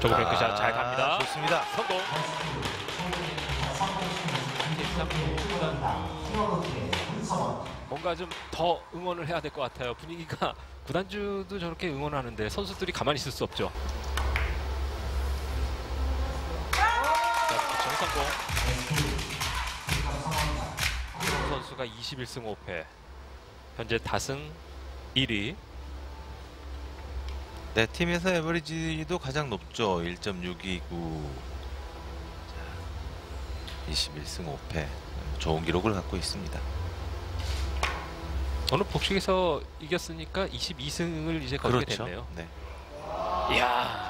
저거 뱅크샷 잘 갑니다. 좋습니다. 성공. 뭔가 좀 더 응원을 해야 될 것 같아요. 분위기가 구단주도 저렇게 응원하는데 선수들이 가만히 있을 수 없죠. 자, 정성공. 선수가 21승 5패. 현재 다승 1위. 네, 팀에서 에버리지도 가장 높죠. 1.629. 21승 5패. 좋은 기록을 갖고 있습니다. 오늘 복식에서 이겼으니까 22승을 이제 거두게 그렇죠. 됐네요. 네. 이야.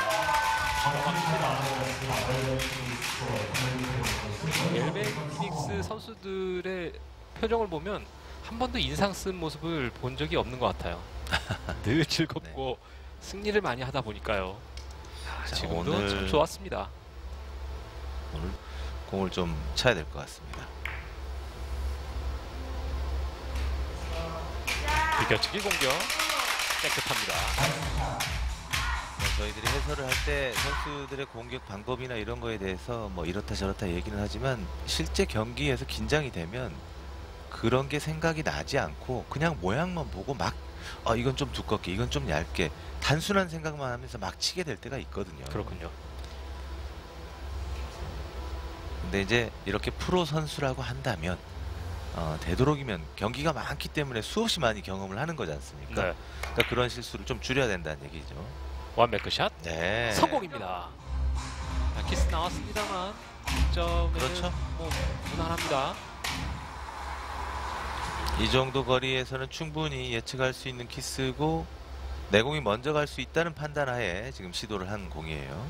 LA 피닉스 선수들의 표정을 보면 한 번도 인상 쓴 모습을 본 적이 없는 것 같아요. 늘 즐겁고 승리를 많이 하다 보니까요. 자, 지금도 오늘 참 좋았습니다. 오늘 공을 좀 쳐야 될 것 같습니다. 비껴치기 공격 깨끗합니다. 저희들이 해설을 할 때 선수들의 공격 방법이나 이런 거에 대해서 뭐 이렇다 저렇다 얘기는 하지만 실제 경기에서 긴장이 되면 그런 게 생각이 나지 않고 그냥 모양만 보고 막 이건 좀 두껍게 이건 좀 얇게 단순한 생각만 하면서 막 치게 될 때가 있거든요. 그렇군요. 근데 이제 이렇게 프로 선수라고 한다면 되도록이면 경기가 많기 때문에 수없이 많이 경험을 하는 거지 않습니까? 네. 그러니까 그런 실수를 좀 줄여야 된다는 얘기죠. 원매크샷 네. 성공입니다. 키스 나왔습니다만 득점은 그렇죠. 뭐 무난합니다. 이 정도 거리에서는 충분히 예측할 수 있는 키스고 내공이 먼저 갈 수 있다는 판단하에 지금 시도를 한 공이에요.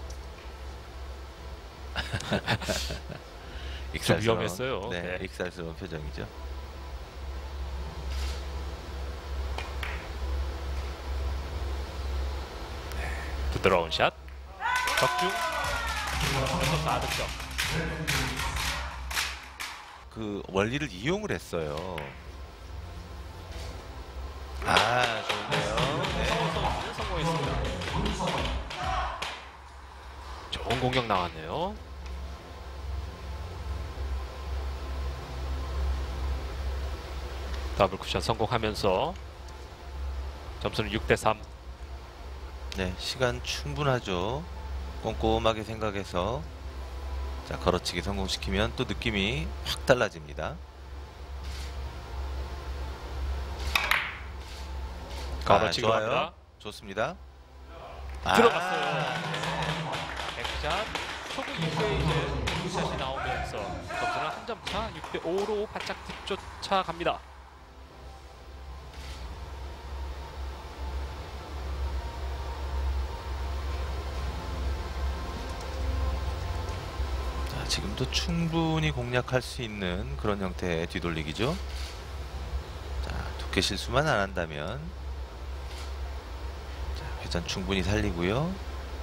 좀 위험했어요. 네, 네. 익살스러운 표정이죠. 부드러운 샷 적중. 연속 4득점. 그 원리를 이용을 했어요. 좋은데요. 네. 선수는 성공했습니다. 좋은 공격 나왔네요. 더블 쿠션 성공하면서 점수는 6대3. 네, 시간 충분하죠. 꼼꼼하게 생각해서 자 걸어치기 성공시키면 또 느낌이 확 달라집니다. 걸어치기 좋아요. 갑니다. 좋습니다. 들어갔어요. 백샷 초구 이후에 이제 샷이 나오면서 점수는 한 점 차 6대5로 바짝 뒤쫓아갑니다. 자, 지금도 충분히 공략할 수 있는 그런 형태의 뒤돌리기죠. 자, 두께 실수만 안 한다면 자, 회전 충분히 살리고요.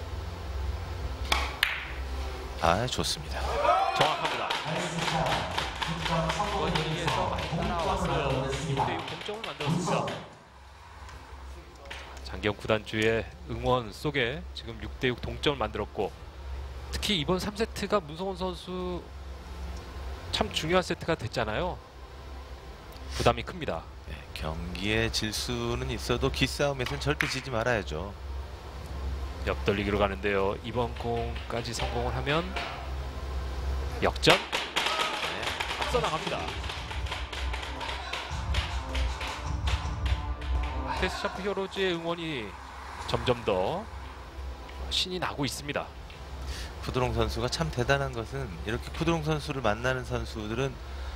좋습니다. 정확합니다. 원리에서 많이 따라왔어요. 6대6 동점을 만들었습니다. 장기영 구단주의 응원 속에 지금 6대6 동점을 만들었고 특히 이번 3세트가 문성원 선수 참 중요한 세트가 됐잖아요. 부담이 큽니다. 네, 경기에 질 수는 있어도 기싸움에서는 절대 지지 말아야죠. 옆돌리기로 가는데요. 이번 공까지 성공을 하면 역전. 앞서 나갑니다. 테스샤프 히어로즈의 응원이 점점 더 신이 나고 있습니다. 푸드롱 선수가 참 대단한 것은 이렇게 푸드롱 선수를 만나는 선수들은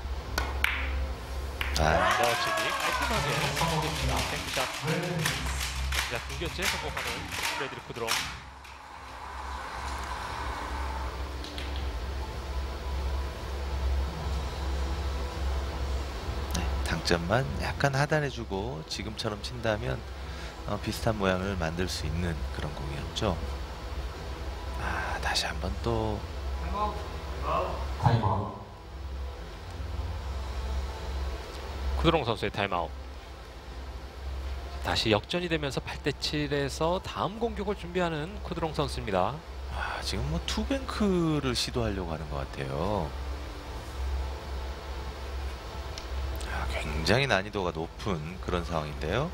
넣어치기 깔끔하게 성공했습니다. 뱅크샷. 자, 두 개째 성공하는 프레드리 푸드롱. 당점만 약간 하단해주고 지금처럼 친다면 비슷한 모양을 만들 수 있는 그런 공이었죠. 다시 한번 또 푸드롱 선수의 타임아웃. 다시 역전이 되면서 8대 7에서 다음 공격을 준비하는 쿠드롱 선수입니다. 아, 지금 뭐 투뱅크를 시도하려고 하는 것 같아요. 아, 굉장히 난이도가 높은 그런 상황인데요.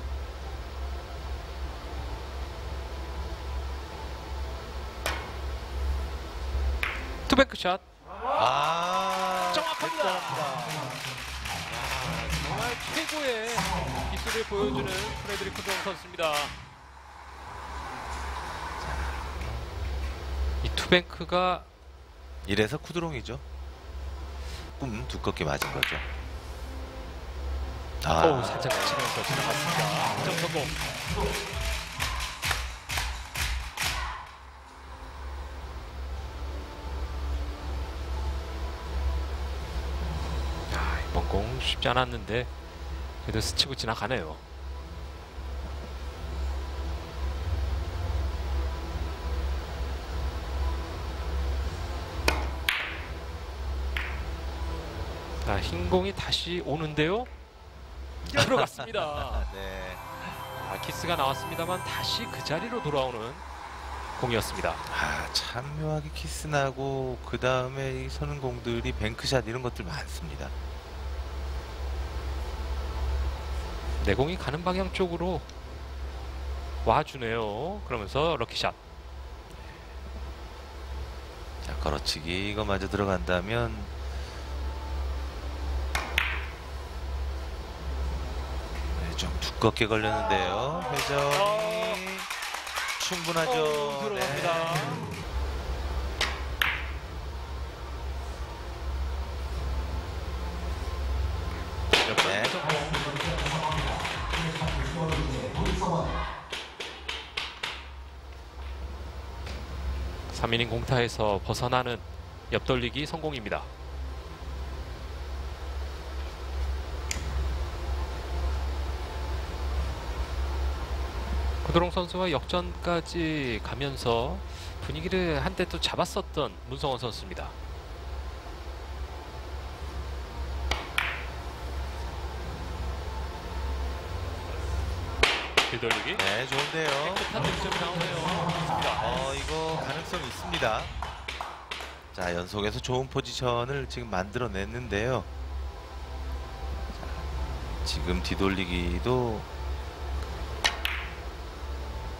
투뱅크 샷 아, 정확합니다. 정말 최고의 기술을 보여주는 프레드릭 쿠드롱 선수입니다. 이 투뱅크가 이래서 쿠드롱이죠. 두껍게 맞은 거죠. 살짝 치면서 지나갔습니다. 득점 성공. 이번 공 쉽지 않았는데 그래도 스치고 지나가네요. 자, 흰 공이 다시 오는데요. 들어갔습니다. 네. 키스가 나왔습니다만 다시 그 자리로 돌아오는 공이었습니다. 아, 참 묘하게 키스나고 그 다음에 이 서는 공들이 뱅크샷 이런 것들 많습니다. 내공이 가는 방향 쪽으로 와주네요. 그러면서 럭키샷. 자, 걸어치기 이거마저 들어간다면 좀 두껍게 걸렸는데요. 회전이 충분하죠. 들어갑니다. 네. 3이닝 공타에서 벗어나는 옆돌리기 성공입니다. 쿠드롱 선수와 역전까지 가면서 분위기를 한때 또 잡았었던 문성원 선수입니다. 뒤돌리기. 네, 좋은데요. 깨끗한 득점이 나오네요. 이거 가능성이 있습니다. 자, 연속해서 좋은 포지션을 지금 만들어냈는데요. 자, 지금 뒤돌리기도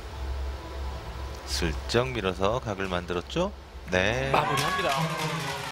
슬쩍 밀어서 각을 만들었죠. 네. 마무리합니다.